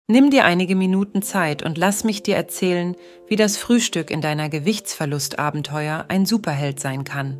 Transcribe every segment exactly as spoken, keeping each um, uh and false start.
Nimm dir einige Minuten Zeit und lass mich dir erzählen, wie das Frühstück in deiner Gewichtsverlustabenteuer ein Superheld sein kann.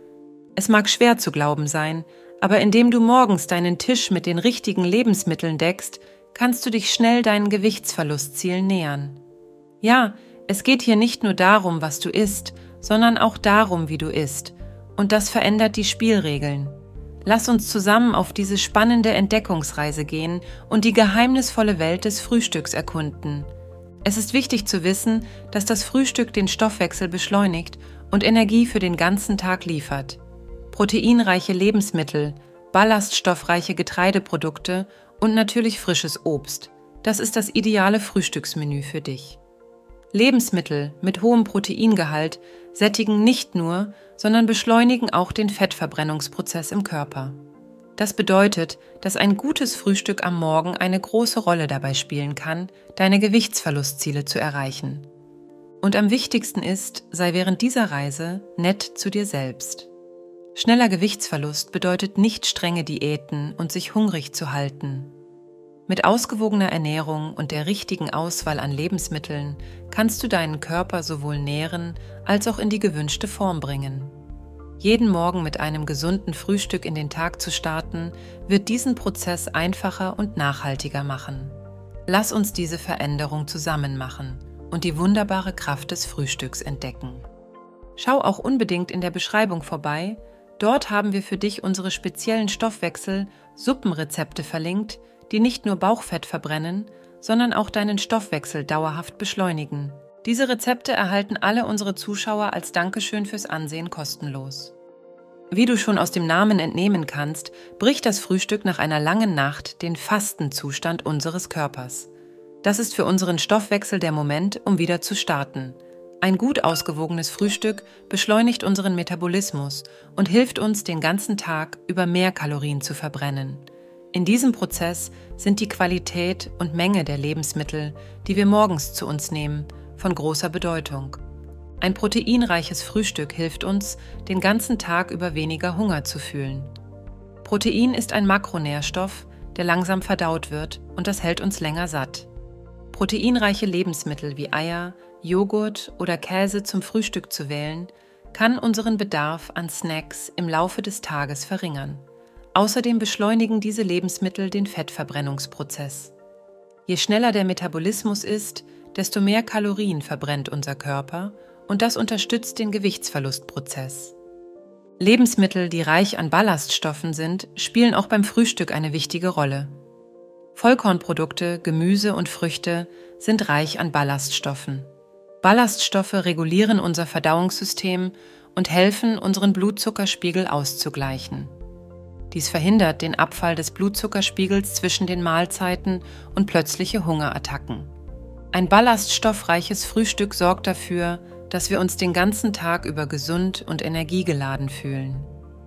Es mag schwer zu glauben sein, aber indem du morgens deinen Tisch mit den richtigen Lebensmitteln deckst, kannst du dich schnell deinen Gewichtsverlustzielen nähern. Ja, es geht hier nicht nur darum, was du isst, sondern auch darum, wie du isst. Und das verändert die Spielregeln. Lass uns zusammen auf diese spannende Entdeckungsreise gehen und die geheimnisvolle Welt des Frühstücks erkunden. Es ist wichtig zu wissen, dass das Frühstück den Stoffwechsel beschleunigt und Energie für den ganzen Tag liefert. Proteinreiche Lebensmittel, ballaststoffreiche Getreideprodukte und natürlich frisches Obst. Das ist das ideale Frühstücksmenü für dich. Lebensmittel mit hohem Proteingehalt sättigen nicht nur, sondern beschleunigen auch den Fettverbrennungsprozess im Körper. Das bedeutet, dass ein gutes Frühstück am Morgen eine große Rolle dabei spielen kann, deine Gewichtsverlustziele zu erreichen. Und am wichtigsten ist, sei während dieser Reise nett zu dir selbst. Schneller Gewichtsverlust bedeutet nicht strenge Diäten und sich hungrig zu halten. Mit ausgewogener Ernährung und der richtigen Auswahl an Lebensmitteln kannst du deinen Körper sowohl nähren als auch in die gewünschte Form bringen. Jeden Morgen mit einem gesunden Frühstück in den Tag zu starten, wird diesen Prozess einfacher und nachhaltiger machen. Lass uns diese Veränderung zusammen machen und die wunderbare Kraft des Frühstücks entdecken. Schau auch unbedingt in der Beschreibung vorbei, dort haben wir für dich unsere speziellen Stoffwechsel-Suppenrezepte verlinkt, die nicht nur Bauchfett verbrennen, sondern auch deinen Stoffwechsel dauerhaft beschleunigen. Diese Rezepte erhalten alle unsere Zuschauer als Dankeschön fürs Ansehen kostenlos. Wie du schon aus dem Namen entnehmen kannst, bricht das Frühstück nach einer langen Nacht den Fastenzustand unseres Körpers. Das ist für unseren Stoffwechsel der Moment, um wieder zu starten. Ein gut ausgewogenes Frühstück beschleunigt unseren Metabolismus und hilft uns, den ganzen Tag über mehr Kalorien zu verbrennen. In diesem Prozess sind die Qualität und Menge der Lebensmittel, die wir morgens zu uns nehmen, von großer Bedeutung. Ein proteinreiches Frühstück hilft uns, den ganzen Tag über weniger Hunger zu fühlen. Protein ist ein Makronährstoff, der langsam verdaut wird und das hält uns länger satt. Proteinreiche Lebensmittel wie Eier, Joghurt oder Käse zum Frühstück zu wählen, kann unseren Bedarf an Snacks im Laufe des Tages verringern. Außerdem beschleunigen diese Lebensmittel den Fettverbrennungsprozess. Je schneller der Metabolismus ist, desto mehr Kalorien verbrennt unser Körper und das unterstützt den Gewichtsverlustprozess. Lebensmittel, die reich an Ballaststoffen sind, spielen auch beim Frühstück eine wichtige Rolle. Vollkornprodukte, Gemüse und Früchte sind reich an Ballaststoffen. Ballaststoffe regulieren unser Verdauungssystem und helfen, unseren Blutzuckerspiegel auszugleichen. Dies verhindert den Abfall des Blutzuckerspiegels zwischen den Mahlzeiten und plötzliche Hungerattacken. Ein ballaststoffreiches Frühstück sorgt dafür, dass wir uns den ganzen Tag über gesund und energiegeladen fühlen.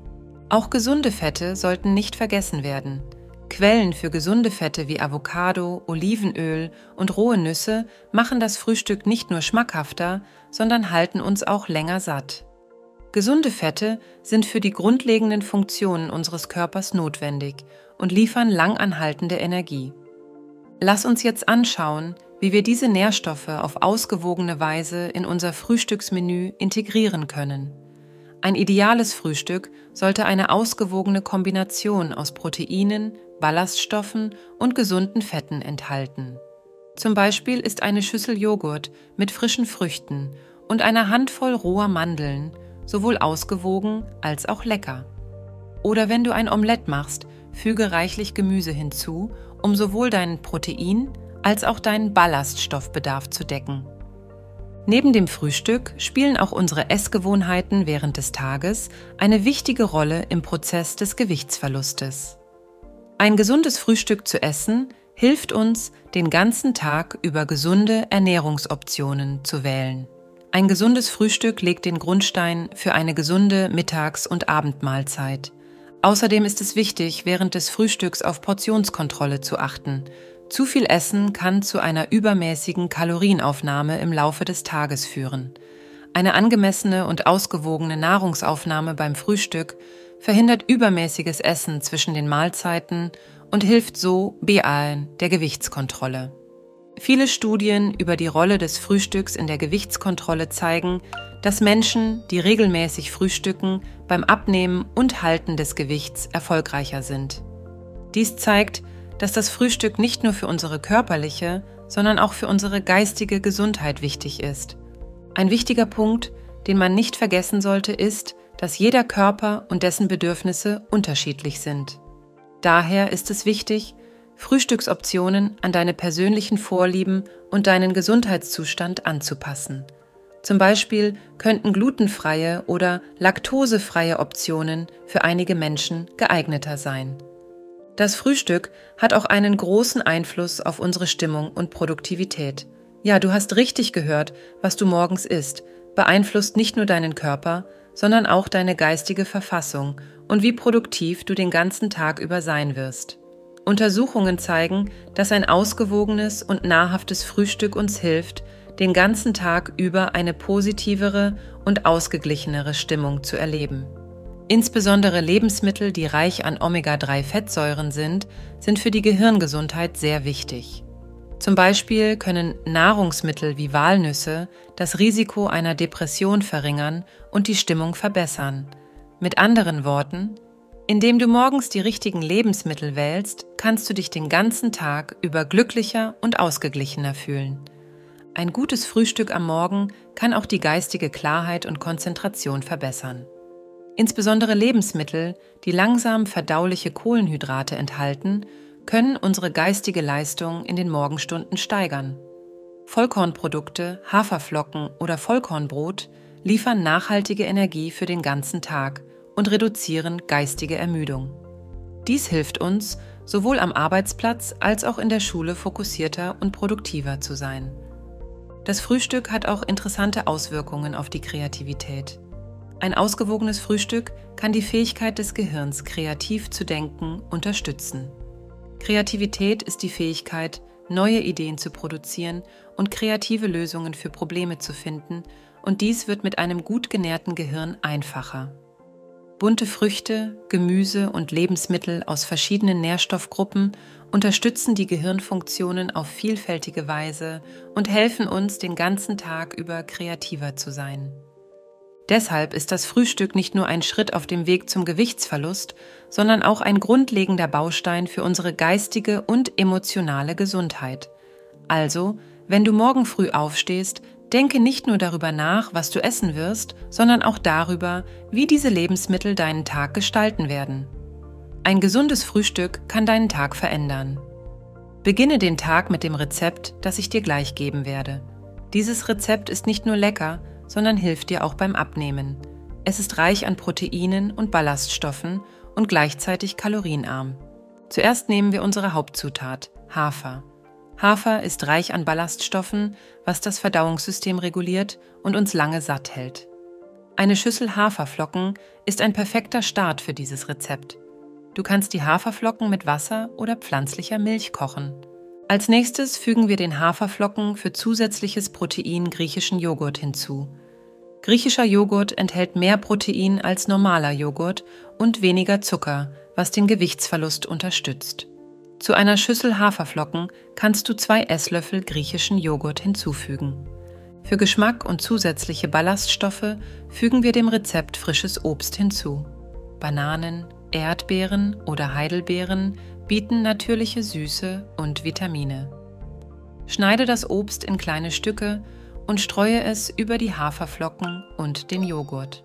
Auch gesunde Fette sollten nicht vergessen werden. Quellen für gesunde Fette wie Avocado, Olivenöl und rohe Nüsse machen das Frühstück nicht nur schmackhafter, sondern halten uns auch länger satt. Gesunde Fette sind für die grundlegenden Funktionen unseres Körpers notwendig und liefern langanhaltende Energie. Lass uns jetzt anschauen, wie wir diese Nährstoffe auf ausgewogene Weise in unser Frühstücksmenü integrieren können. Ein ideales Frühstück sollte eine ausgewogene Kombination aus Proteinen, Ballaststoffen und gesunden Fetten enthalten. Zum Beispiel ist eine Schüssel Joghurt mit frischen Früchten und einer Handvoll roher Mandeln sowohl ausgewogen als auch lecker. Oder wenn du ein Omelett machst, füge reichlich Gemüse hinzu, um sowohl deinen Protein- als auch deinen Ballaststoffbedarf zu decken. Neben dem Frühstück spielen auch unsere Essgewohnheiten während des Tages eine wichtige Rolle im Prozess des Gewichtsverlustes. Ein gesundes Frühstück zu essen hilft uns, den ganzen Tag über gesunde Ernährungsoptionen zu wählen. Ein gesundes Frühstück legt den Grundstein für eine gesunde Mittags- und Abendmahlzeit. Außerdem ist es wichtig, während des Frühstücks auf Portionskontrolle zu achten. Zu viel Essen kann zu einer übermäßigen Kalorienaufnahme im Laufe des Tages führen. Eine angemessene und ausgewogene Nahrungsaufnahme beim Frühstück verhindert übermäßiges Essen zwischen den Mahlzeiten und hilft so Bealen der Gewichtskontrolle. Viele Studien über die Rolle des Frühstücks in der Gewichtskontrolle zeigen, dass Menschen, die regelmäßig frühstücken, beim Abnehmen und Halten des Gewichts erfolgreicher sind. Dies zeigt, dass das Frühstück nicht nur für unsere körperliche, sondern auch für unsere geistige Gesundheit wichtig ist. Ein wichtiger Punkt, den man nicht vergessen sollte, ist, dass jeder Körper und dessen Bedürfnisse unterschiedlich sind. Daher ist es wichtig, Frühstücksoptionen an deine persönlichen Vorlieben und deinen Gesundheitszustand anzupassen. Zum Beispiel könnten glutenfreie oder laktosefreie Optionen für einige Menschen geeigneter sein. Das Frühstück hat auch einen großen Einfluss auf unsere Stimmung und Produktivität. Ja, du hast richtig gehört, was du morgens isst, beeinflusst nicht nur deinen Körper, sondern auch deine geistige Verfassung und wie produktiv du den ganzen Tag über sein wirst. Untersuchungen zeigen, dass ein ausgewogenes und nahrhaftes Frühstück uns hilft, den ganzen Tag über eine positivere und ausgeglichenere Stimmung zu erleben. Insbesondere Lebensmittel, die reich an Omega drei Fettsäuren sind, sind für die Gehirngesundheit sehr wichtig. Zum Beispiel können Nahrungsmittel wie Walnüsse das Risiko einer Depression verringern und die Stimmung verbessern. Mit anderen Worten, indem du morgens die richtigen Lebensmittel wählst, kannst du dich den ganzen Tag über glücklicher und ausgeglichener fühlen. Ein gutes Frühstück am Morgen kann auch die geistige Klarheit und Konzentration verbessern. Insbesondere Lebensmittel, die langsam verdauliche Kohlenhydrate enthalten, können unsere geistige Leistung in den Morgenstunden steigern. Vollkornprodukte, Haferflocken oder Vollkornbrot liefern nachhaltige Energie für den ganzen Tag und reduzieren geistige Ermüdung. Dies hilft uns, sowohl am Arbeitsplatz als auch in der Schule fokussierter und produktiver zu sein. Das Frühstück hat auch interessante Auswirkungen auf die Kreativität. Ein ausgewogenes Frühstück kann die Fähigkeit des Gehirns, kreativ zu denken, unterstützen. Kreativität ist die Fähigkeit, neue Ideen zu produzieren und kreative Lösungen für Probleme zu finden, und dies wird mit einem gut genährten Gehirn einfacher. Bunte Früchte, Gemüse und Lebensmittel aus verschiedenen Nährstoffgruppen unterstützen die Gehirnfunktionen auf vielfältige Weise und helfen uns, den ganzen Tag über kreativer zu sein. Deshalb ist das Frühstück nicht nur ein Schritt auf dem Weg zum Gewichtsverlust, sondern auch ein grundlegender Baustein für unsere geistige und emotionale Gesundheit. Also, wenn du morgen früh aufstehst, denke nicht nur darüber nach, was du essen wirst, sondern auch darüber, wie diese Lebensmittel deinen Tag gestalten werden. Ein gesundes Frühstück kann deinen Tag verändern. Beginne den Tag mit dem Rezept, das ich dir gleich geben werde. Dieses Rezept ist nicht nur lecker, sondern hilft dir auch beim Abnehmen. Es ist reich an Proteinen und Ballaststoffen und gleichzeitig kalorienarm. Zuerst nehmen wir unsere Hauptzutat, Hafer. Hafer ist reich an Ballaststoffen, was das Verdauungssystem reguliert und uns lange satt hält. Eine Schüssel Haferflocken ist ein perfekter Start für dieses Rezept. Du kannst die Haferflocken mit Wasser oder pflanzlicher Milch kochen. Als nächstes fügen wir den Haferflocken für zusätzliches Protein griechischen Joghurt hinzu. Griechischer Joghurt enthält mehr Protein als normaler Joghurt und weniger Zucker, was den Gewichtsverlust unterstützt. Zu einer Schüssel Haferflocken kannst du zwei Esslöffel griechischen Joghurt hinzufügen. Für Geschmack und zusätzliche Ballaststoffe fügen wir dem Rezept frisches Obst hinzu. Bananen, Erdbeeren oder Heidelbeeren bieten natürliche Süße und Vitamine. Schneide das Obst in kleine Stücke und streue es über die Haferflocken und den Joghurt.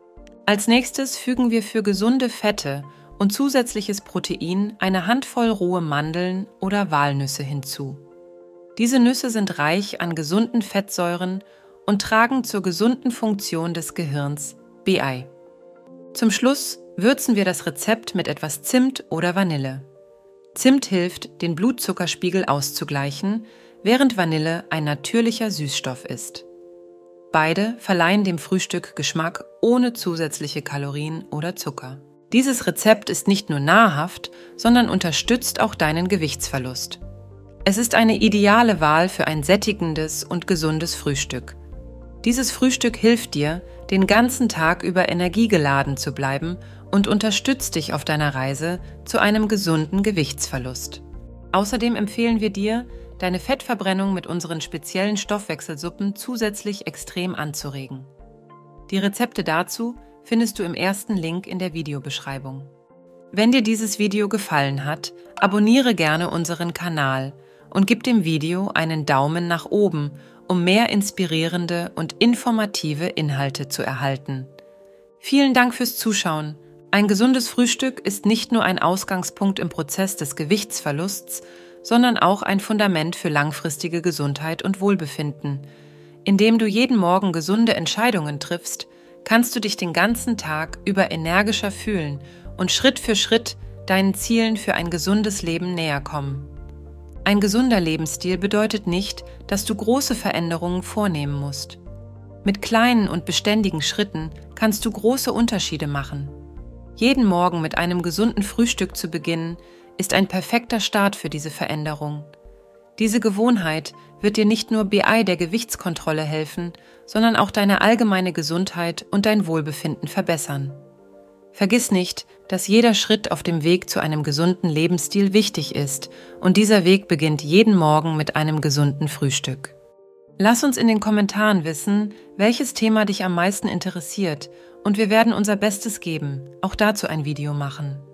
Als nächstes fügen wir für gesunde Fette und zusätzliches Protein eine Handvoll rohe Mandeln oder Walnüsse hinzu. Diese Nüsse sind reich an gesunden Fettsäuren und tragen zur gesunden Funktion des Gehirns bei. Zum Schluss würzen wir das Rezept mit etwas Zimt oder Vanille. Zimt hilft, den Blutzuckerspiegel auszugleichen, während Vanille ein natürlicher Süßstoff ist. Beide verleihen dem Frühstück Geschmack ohne zusätzliche Kalorien oder Zucker. Dieses Rezept ist nicht nur nahrhaft, sondern unterstützt auch deinen Gewichtsverlust. Es ist eine ideale Wahl für ein sättigendes und gesundes Frühstück. Dieses Frühstück hilft dir, den ganzen Tag über energiegeladen zu bleiben und unterstützt dich auf deiner Reise zu einem gesunden Gewichtsverlust. Außerdem empfehlen wir dir, deine Fettverbrennung mit unseren speziellen Stoffwechselsuppen zusätzlich extrem anzuregen. Die Rezepte dazu findest du im ersten Link in der Videobeschreibung. Wenn dir dieses Video gefallen hat, abonniere gerne unseren Kanal und gib dem Video einen Daumen nach oben, um mehr inspirierende und informative Inhalte zu erhalten. Vielen Dank fürs Zuschauen. Ein gesundes Frühstück ist nicht nur ein Ausgangspunkt im Prozess des Gewichtsverlusts, sondern auch ein Fundament für langfristige Gesundheit und Wohlbefinden. Indem du jeden Morgen gesunde Entscheidungen triffst, kannst du dich den ganzen Tag über energischer fühlen und Schritt für Schritt deinen Zielen für ein gesundes Leben näher kommen. Ein gesunder Lebensstil bedeutet nicht, dass du große Veränderungen vornehmen musst. Mit kleinen und beständigen Schritten kannst du große Unterschiede machen. Jeden Morgen mit einem gesunden Frühstück zu beginnen, ist ein perfekter Start für diese Veränderung. Diese Gewohnheit wird dir nicht nur bei der Gewichtskontrolle helfen, sondern auch deine allgemeine Gesundheit und dein Wohlbefinden verbessern. Vergiss nicht, dass jeder Schritt auf dem Weg zu einem gesunden Lebensstil wichtig ist und dieser Weg beginnt jeden Morgen mit einem gesunden Frühstück. Lass uns in den Kommentaren wissen, welches Thema dich am meisten interessiert und wir werden unser Bestes geben, auch dazu ein Video machen.